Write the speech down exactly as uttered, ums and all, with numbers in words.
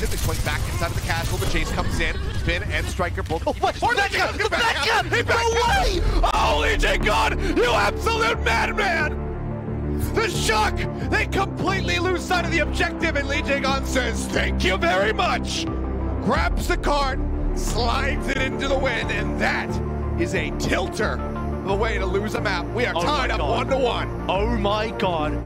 it. They swing back inside of the castle. The chase comes in. Finn and Striker both. Oh, what? Or Backcap! The Backcap! Hey, No way! Oh, E J God! You absolute madman! The shock! They completely lose sight of the objective, and Lee Jae-gon says, thank you very much! Grabs the cart, slides it into the wind, and that is a tilter. The way to lose a map. We are Oh tied up God. one to one. Oh my God.